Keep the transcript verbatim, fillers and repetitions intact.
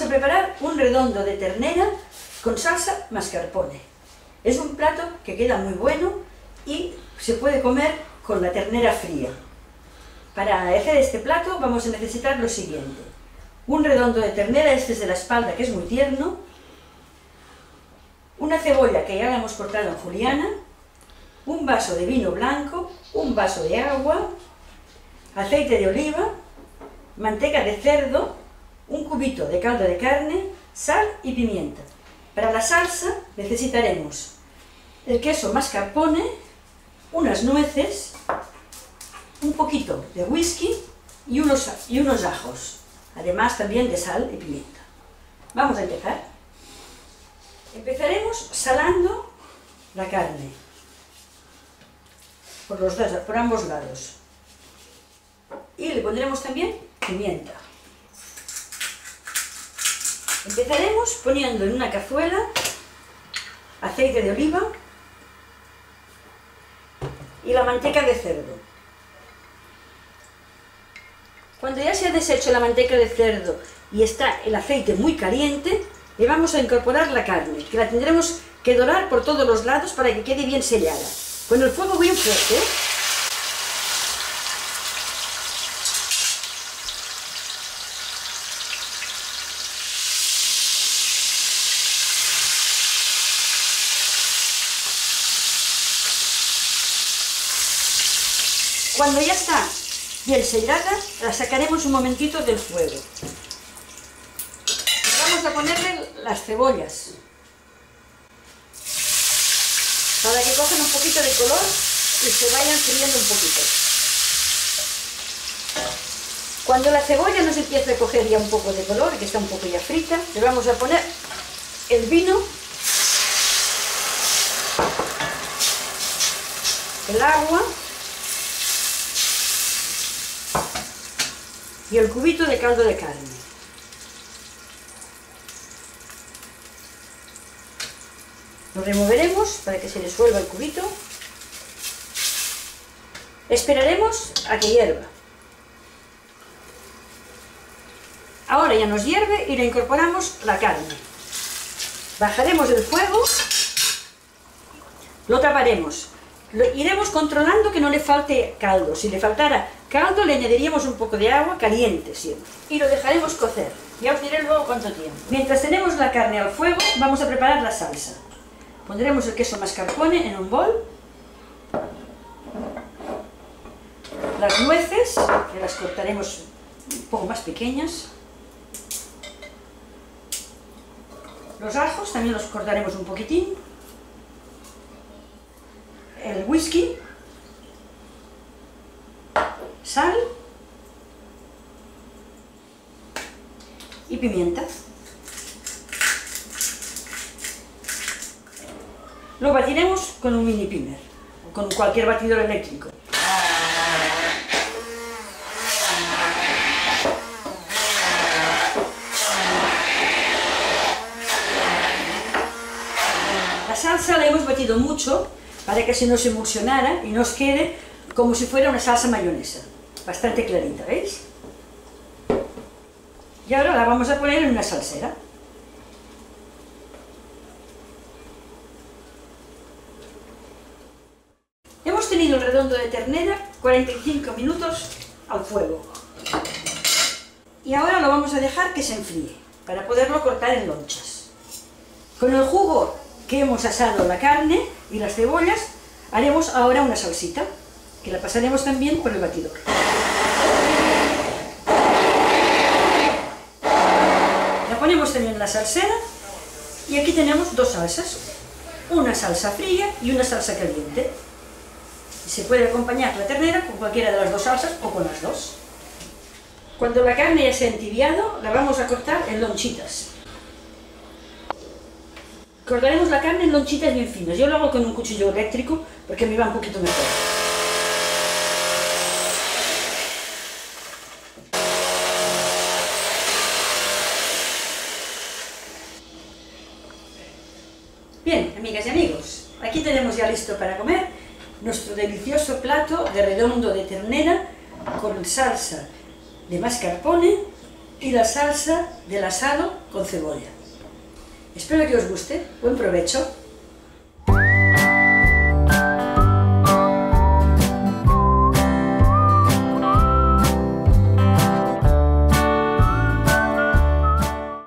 a preparar un redondo de ternera con salsa mascarpone. Es un plato que queda muy bueno y se puede comer con la ternera fría. Para hacer este plato vamos a necesitar lo siguiente: un redondo de ternera, este es de la espalda, que es muy tierno, una cebolla que ya la hemos cortado en juliana, un vaso de vino blanco, un vaso de agua, aceite de oliva, manteca de cerdo, un cubito de caldo de carne, sal y pimienta. Para la salsa necesitaremos el queso mascarpone, unas nueces, un poquito de whisky y unos, y unos ajos, además también de sal y pimienta. Vamos a empezar. Empezaremos salando la carne por, los dos, por ambos lados y le pondremos también pimienta. Empezaremos poniendo en una cazuela aceite de oliva y la manteca de cerdo. Cuando ya se ha deshecho la manteca de cerdo y está el aceite muy caliente, le vamos a incorporar la carne, que la tendremos que dorar por todos los lados para que quede bien sellada, con el fuego bien fuerte. Cuando ya está bien sellada, la sacaremos un momentito del fuego. Vamos a ponerle las cebollas, para que cojan un poquito de color y se vayan friendo un poquito. Cuando la cebolla nos empiece a coger ya un poco de color, que está un poco ya frita, le vamos a poner el vino, el agua y el cubito de caldo de carne. Lo removeremos para que se disuelva el cubito. Esperaremos a que hierva. Ahora ya nos hierve y le incorporamos la carne. Bajaremos el fuego, lo taparemos. Lo iremos controlando que no le falte caldo. Si le faltara caldo, le añadiríamos un poco de agua caliente siempre. Y lo dejaremos cocer. Ya os diré luego cuánto tiempo. Mientras tenemos la carne al fuego, vamos a preparar la salsa. Pondremos el queso mascarpone en un bol, las nueces, que las cortaremos un poco más pequeñas, los ajos también los cortaremos un poquitín, el whisky, sal y pimienta. Lo batiremos con un mini pimer, o con cualquier batidor eléctrico. La salsa la hemos batido mucho para que se nos emulsionara y nos quede como si fuera una salsa mayonesa, bastante clarita, ¿veis? Y ahora la vamos a poner en una salsera. Hemos tenido el redondo de ternera cuarenta y cinco minutos al fuego. Y ahora lo vamos a dejar que se enfríe, para poderlo cortar en lonchas. Con el jugo que hemos asado la carne y las cebollas, haremos ahora una salsita, que la pasaremos también por el batidor. La ponemos también en la salsera, y aquí tenemos dos salsas, una salsa fría y una salsa caliente. Se puede acompañar la ternera con cualquiera de las dos salsas o con las dos. Cuando la carne ya se ha entibiado, la vamos a cortar en lonchitas. Cortaremos la carne en lonchitas bien finas. Yo lo hago con un cuchillo eléctrico porque me va un poquito mejor. Bien, amigas y amigos, aquí tenemos ya listo para comer nuestro delicioso plato de redondo de ternera con salsa de mascarpone y la salsa del asado con cebolla. Espero que os guste. Buen provecho.